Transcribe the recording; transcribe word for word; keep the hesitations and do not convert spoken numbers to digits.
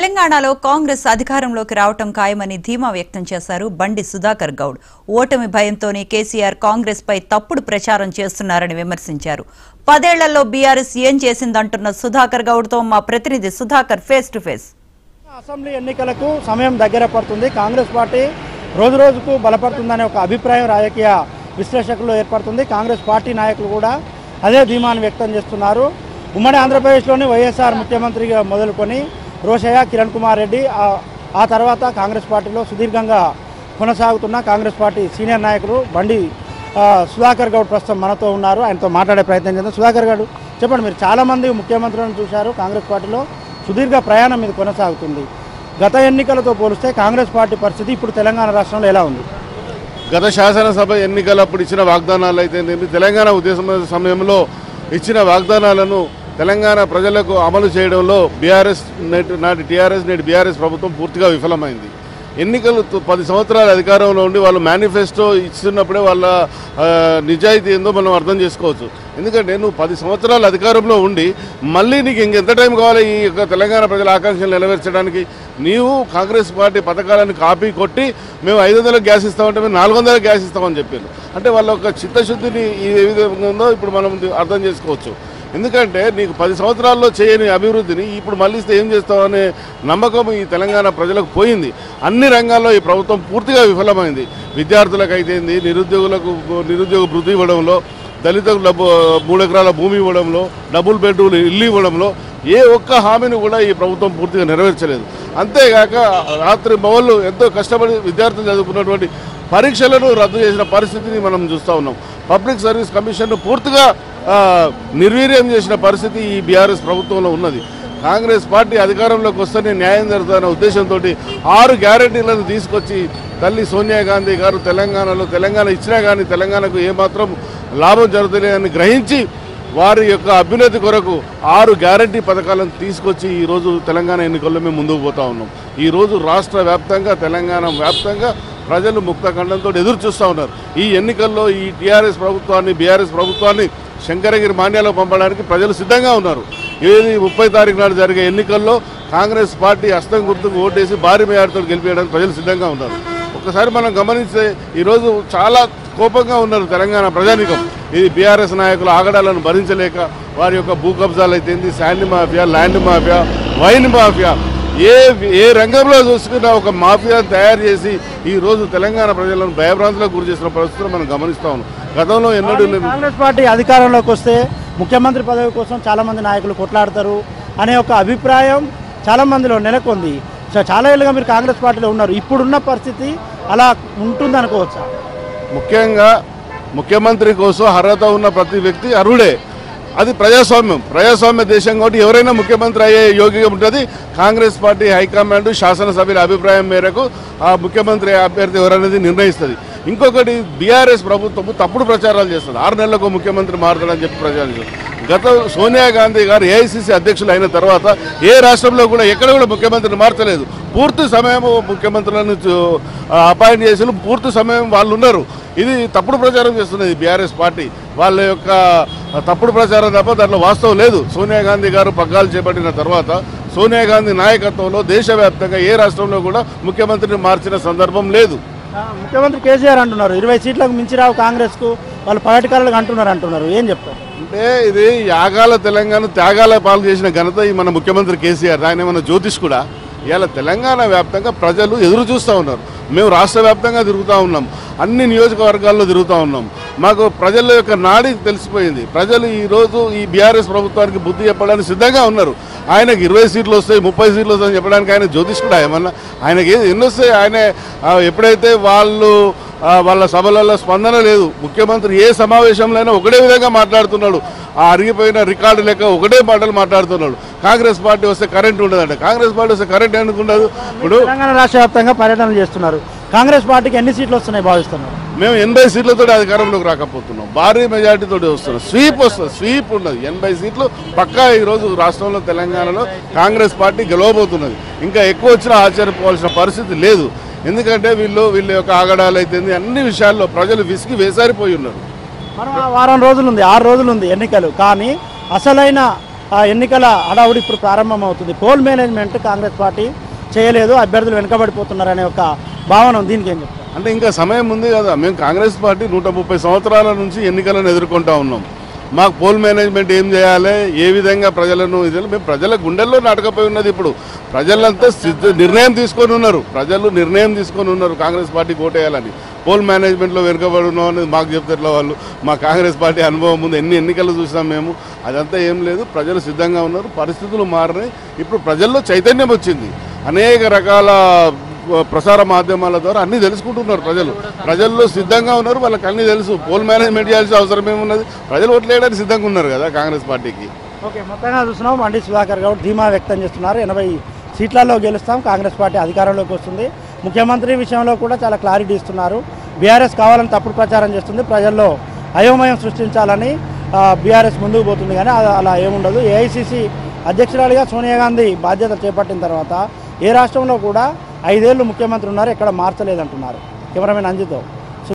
తెలంగాణలో కాంగ్రెస్ అధికారంలోకి రావటం ఖాయమని ధీమా వ్యక్తం చేశారు బండి సుధాకర్ గౌడ్. ఓటమి భయంతోనే కేసీఆర్ కాంగ్రెస్ పై తప్పుడు ప్రచారం చేస్తున్నారని విమర్శించారు. పదేళ్లలో బీఆర్ఎస్ ఏం చేసిందంటున్న సుధాకర్ గౌడ్ తో మా ప్రతినిధి Sudhakar face to face. Assembly ఎన్నికలకు సమయం దగ్గర పడుతుంది. కాంగ్రెస్ పార్టీ రోజు రోజుకు బలపడుతుందనే ఒక అభిప్రాయం రాజకీయ విశ్లేషకులు ఏర్పడుతుంది. కాంగ్రెస్ పార్టీ నాయకులు కూడా అదే ధీమాను వ్యక్తం చేస్తున్నారు. ఉమ్మడి ఆంధ్రప్రదేశ్లోని వైఎస్ఆర్ ముఖ్యమంత్రిగా మొదలుకొని రోషయ్య, కిరణ్ కుమార్ రెడ్డి, ఆ తర్వాత కాంగ్రెస్ పార్టీలో సుదీర్ఘంగా కొనసాగుతున్న కాంగ్రెస్ పార్టీ సీనియర్ నాయకులు బండి సుధాకర్ గౌడ్ ప్రస్తుతం మనతో ఉన్నారు. ఆయనతో మాట్లాడే ప్రయత్నం చేద్దాం. సుధాకర్ గౌడ్, చెప్పండి, మీరు చాలామంది ముఖ్యమంత్రులను చూశారు. కాంగ్రెస్ పార్టీలో సుదీర్ఘ ప్రయాణం ఇది కొనసాగుతుంది. గత ఎన్నికలతో పోలిస్తే కాంగ్రెస్ పార్టీ పరిస్థితి ఇప్పుడు తెలంగాణ రాష్ట్రంలో ఎలా ఉంది? గత శాసనసభ ఎన్నికలప్పుడు ఇచ్చిన వాగ్దానాలు అయితే తెలంగాణ ఉద్దేశం సమయంలో ఇచ్చిన వాగ్దానాలను తెలంగాణ ప్రజలకు అమలు చేయడంలో బీఆర్ఎస్ నేటి నాటి టీఆర్ఎస్ నేటి బీఆర్ఎస్ ప్రభుత్వం పూర్తిగా విఫలమైంది. ఎన్నికలు పది సంవత్సరాల అధికారంలో ఉండి వాళ్ళు మేనిఫెస్టో ఇస్తున్నప్పుడే వాళ్ళ నిజాయితీ ఏందో మనం అర్థం చేసుకోవచ్చు. ఎందుకంటే నువ్వు పది సంవత్సరాల అధికారంలో ఉండి మళ్ళీ నీకు ఇంకెంత టైం కావాలి ఈ యొక్క తెలంగాణ ప్రజల ఆకాంక్షలు నెరవేర్చడానికి? నీవు కాంగ్రెస్ పార్టీ పథకాలను కాపీ కొట్టి మేము ఐదు వందలకు గ్యాస్ ఇస్తామంటే మేము నాలుగు వందలకు గ్యాస్ ఇస్తామని చెప్పారు. అంటే వాళ్ళ యొక్క చిత్తశుద్ధిని ఏ విధంగా ఉందో ఇప్పుడు మనం అర్థం చేసుకోవచ్చు. ఎందుకంటే నీకు పది సంవత్సరాల్లో చేయని అభివృద్ధిని ఇప్పుడు మళ్ళీ ఇస్తే ఏం చేస్తామనే నమ్మకం ఈ తెలంగాణ ప్రజలకు పోయింది. అన్ని రంగాల్లో ఈ ప్రభుత్వం పూర్తిగా విఫలమైంది. విద్యార్థులకు అయితేంది, నిరుద్యోగులకు నిరుద్యోగ భృతి ఇవ్వడంలో, దళితులకు డబ్బు మూడు ఎకరాల భూమి ఇవ్వడంలో, డబుల్ బెడ్రూమ్లు ఇల్లు ఇవ్వడంలో ఏ ఒక్క హామీని కూడా ఈ ప్రభుత్వం పూర్తిగా నెరవేర్చలేదు. అంతేగాక రాత్రి మొగళ్ళు ఎంతో కష్టపడి విద్యార్థులు చదువుకున్నటువంటి పరీక్షలను రద్దు చేసిన పరిస్థితిని మనం చూస్తూ ఉన్నాం. పబ్లిక్ సర్వీస్ కమిషన్ను పూర్తిగా నిర్వీర్యం చేసిన పరిస్థితి ఈ బీఆర్ఎస్ ప్రభుత్వంలో ఉన్నది. కాంగ్రెస్ పార్టీ అధికారంలోకి వస్తేనే న్యాయం జరుగుతుందనే ఉద్దేశంతో ఆరు గ్యారెంటీలను తీసుకొచ్చి తల్లి సోనియా గాంధీ గారు తెలంగాణలో తెలంగాణ ఇచ్చినా కానీ తెలంగాణకు ఏమాత్రం లాభం జరుగుతుందని గ్రహించి వారి యొక్క అభ్యున్నతి కొరకు ఆరు గ్యారంటీ పథకాలను తీసుకొచ్చి ఈరోజు తెలంగాణ ఎన్నికల్లో మేము ముందుకు పోతా ఉన్నాం. ఈరోజు రాష్ట్ర వ్యాప్తంగా తెలంగాణ వ్యాప్తంగా ప్రజలు ముక్త ఖండంతో ఎదురు చూస్తూ ఉన్నారు. ఈ ఎన్నికల్లో ఈ టీఆర్ఎస్ ప్రభుత్వాన్ని బీఆర్ఎస్ ప్రభుత్వాన్ని శంకరగిరి మాన్యాలో పంపడానికి ప్రజలు సిద్ధంగా ఉన్నారు. ఏది ముప్పై తారీఖు నాడు జరిగే ఎన్నికల్లో కాంగ్రెస్ పార్టీ హస్తం గుర్తుకు ఓటేసి భారీ మేయర్తో గెలిపేయడానికి ప్రజలు సిద్ధంగా ఉన్నారు. ఒకసారి మనం గమనిస్తే ఈరోజు చాలా కోపంగా ఉన్నారు తెలంగాణ ప్రజానికం. ఇది బీఆర్ఎస్ నాయకుల ఆగడాలను భరించలేక వారి యొక్క భూ కబ్జాలు అయితేంది, sand mafia, land mafia, wine mafia, ఏ ఏ రంగంలో చూసుకున్న ఒక మాఫియాను తయారు చేసి ఈరోజు తెలంగాణ ప్రజలను భయభ్రాంతులకు గురి చేసిన పరిస్థితులు మనం గమనిస్తా ఉన్నాం. గతంలో ఎన్నడూ కాంగ్రెస్ పార్టీ అధికారంలోకి వస్తే ముఖ్యమంత్రి పదవి కోసం చాలామంది నాయకులు కొట్లాడతారు అనే ఒక అభిప్రాయం చాలామందిలో నెలకొంది. చాలా ఏళ్ళుగా మీరు కాంగ్రెస్ పార్టీలో ఉన్నారు. ఇప్పుడున్న పరిస్థితి అలా ఉంటుందనుకోవచ్చా? ముఖ్యంగా ముఖ్యమంత్రి కోసం అర్హత ఉన్న ప్రతి వ్యక్తి అర్హుడే. అది ప్రజాస్వామ్యం ప్రజాస్వామ్య దేశం కాబట్టి ఎవరైనా ముఖ్యమంత్రి అయ్యే యోగ్యంగా ఉంటుంది. కాంగ్రెస్ పార్టీ హైకమాండ్ శాసనసభ్యుల అభిప్రాయం మేరకు ఆ ముఖ్యమంత్రి అభ్యర్థి ఎవరనేది నిర్ణయిస్తుంది. ఇంకొకటి, బీఆర్ఎస్ ప్రభుత్వం తప్పుడు ప్రచారాలు చేస్తుంది. ఆరు నెలలకు ముఖ్యమంత్రి మారుతాడని చెప్పి ప్రచారం చేస్తుంది. గత సోనియా గాంధీ గారు ఏఐసిసి అధ్యక్షులు అయిన తర్వాత ఏ రాష్ట్రంలో కూడా ఎక్కడ కూడా ముఖ్యమంత్రిని మార్చలేదు. పూర్తి సమయం ముఖ్యమంత్రులను అపాయింట్ చేసి పూర్తి సమయం వాళ్ళు ఉన్నారు. ఇది తప్పుడు ప్రచారం చేస్తున్నది బీఆర్ఎస్ పార్టీ. వాళ్ళ యొక్క తప్పుడు ప్రచారం తప్ప దాంట్లో వాస్తవం లేదు. సోనియా గాంధీ గారు పగ్గాలు చేపట్టిన తర్వాత సోనియా గాంధీ నాయకత్వంలో దేశవ్యాప్తంగా ఏ రాష్ట్రంలో కూడా ముఖ్యమంత్రిని మార్చిన సందర్భం లేదు. ముఖ్యమంత్రి కేసీఆర్ అంటున్నారు ఇరవై సీట్లకు మించి రావు కాంగ్రెస్కు, వాళ్ళు పర్యటకాలకు అంటున్నారు అంటున్నారు ఏం చెప్తారు? అంటే ఇది యాగాల తెలంగాణ త్యాగాల పాలు చేసిన ఘనత ఈ మన ముఖ్యమంత్రి కేసీఆర్. ఆయన ఏమన్నా జ్యోతిష్ కూడా. ఇవాళ తెలంగాణ వ్యాప్తంగా ప్రజలు ఎదురు చూస్తూ ఉన్నారు. మేము రాష్ట్ర వ్యాప్తంగా తిరుగుతూ ఉన్నాం, అన్ని నియోజకవర్గాల్లో తిరుగుతూ ఉన్నాం. మాకు ప్రజల యొక్క నాడి తెలిసిపోయింది. ప్రజలు ఈరోజు ఈ బీఆర్ఎస్ ప్రభుత్వానికి బుద్ధి చెప్పడానికి సిద్ధంగా ఉన్నారు. ఆయనకు ఇరవై సీట్లు వస్తాయి, ముప్పై సీట్లు వస్తాయని చెప్పడానికి ఆయన జ్యోతిష్ కూడా ఏమన్నా? ఆయనకి ఎన్ని వస్తాయి? ఆయన ఎప్పుడైతే వాళ్ళు వాళ్ళ సభలలో స్పందన లేదు. ముఖ్యమంత్రి ఏ సమావేశంలో అయినా ఒకటే విధంగా మాట్లాడుతున్నాడు. ఆ అరిగిపోయిన రికార్డు లెక్క ఒకటే మాటలు మాట్లాడుతున్నాడు. కాంగ్రెస్ పార్టీ వస్తే కరెంట్ ఉండదంట. కాంగ్రెస్ పార్టీ వస్తే కరెంట్ ఎందుకు ఉండదు? ఇప్పుడు తెలంగాణ రాష్ట్ర వ్యాప్తంగా పర్యటనలు చేస్తున్నారు. కాంగ్రెస్ పార్టీకి ఎన్ని సీట్లు వస్తున్నాయి భావిస్తున్నారు? మేము ఎనభై సీట్లతో అధికారంలోకి రాకపోతున్నాం. భారీ మెజార్టీతో వస్తున్నాం. స్వీప్ వస్తుంది. స్వీప్ ఉన్నది. ఎనభై సీట్లు పక్కా ఈరోజు రాష్ట్రంలో తెలంగాణలో కాంగ్రెస్ పార్టీ గెలవబోతున్నది. ఇంకా ఎక్కువ వచ్చినా ఆశ్చర్యపోవాల్సిన పరిస్థితి లేదు. ఎందుకంటే వీళ్ళు వీళ్ళ యొక్క ఆగడాలు అయితే అన్ని విషయాల్లో ప్రజలు విసిగి వేసారిపోయి ఉన్నారు. మనం వారం రోజులు ఉంది, ఆరు రోజులు ఉంది ఎన్నికలు. కానీ అసలైన ఆ ఎన్నికల హడావుడి ఇప్పుడు ప్రారంభమవుతుంది. పోల్ మేనేజ్మెంట్ కాంగ్రెస్ పార్టీ చేయలేదు, అభ్యర్థులు వెనుకబడిపోతున్నారనే ఒక భావన ఉంది. దీనికి ఏం చెప్తారు? అంటే ఇంకా సమయం ఉంది కదా. మేము కాంగ్రెస్ పార్టీ నూట ముప్పై సంవత్సరాల నుంచి ఎన్నికలను ఎదుర్కొంటా ఉన్నాం. మాకు పోల్ మేనేజ్మెంట్ ఏం చేయాలి, ఏ విధంగా ప్రజలను ఇది మేము ప్రజల గుండెల్లో నాటకపోయి ఉన్నది. ఇప్పుడు ప్రజలంతా సిద్ధ నిర్ణయం తీసుకొని ఉన్నారు, ప్రజలు నిర్ణయం తీసుకొని ఉన్నారు కాంగ్రెస్ పార్టీకి ఓటేయాలని. పోల్ మేనేజ్మెంట్లో వెనుకబడి ఉన్నాం అనేది మాకు చెప్తారు వాళ్ళు. మా కాంగ్రెస్ పార్టీ అనుభవం ముందు ఎన్ని ఎన్నికలు చూసాం మేము, అదంతా ఏం లేదు. ప్రజలు సిద్ధంగా ఉన్నారు, పరిస్థితులు మారినాయి. ఇప్పుడు ప్రజల్లో చైతన్యం వచ్చింది. అనేక రకాల ప్రసార మాధ్యమాల ద్వారా అన్నీ తెలుసుకుంటున్నారు ప్రజలు. ప్రజల్లో సిద్ధంగా ఉన్నారు, వాళ్ళకి అన్నీ తెలుసు. పోల్ మేనేజ్మెంట్ చేయాల్సిన అవసరం ఏమున్నది, ప్రజలు ఓట్లేయడానికి సిద్ధంగా ఉన్నారు కదా కాంగ్రెస్ పార్టీకి. ఓకే, మొత్తంగా చూస్తున్నాం బండి సుధాకర్ గౌడ్ ధీమా వ్యక్తం చేస్తున్నారు. ఎనభై సీట్లలో గెలుస్తాం, కాంగ్రెస్ పార్టీ అధికారంలోకి వస్తుంది. ముఖ్యమంత్రి విషయంలో కూడా చాలా క్లారిటీ ఇస్తున్నారు. బీఆర్ఎస్ కావాలని తప్పుడు ప్రచారం చేస్తుంది, ప్రజల్లో అయోమయం సృష్టించాలని బీఆర్ఎస్ ముందుకు పోతుంది. కానీ అలా ఏముండదు. ఏఐసీసీ అధ్యక్షురాలిగా సోనియా గాంధీ బాధ్యత చేపట్టిన తర్వాత ఏ రాష్ట్రంలో కూడా ఐదేళ్లు ముఖ్యమంత్రి ఉన్నారు, ఎక్కడ మార్చలేదంటున్నారు. కెమెరామెన్ అంజితో.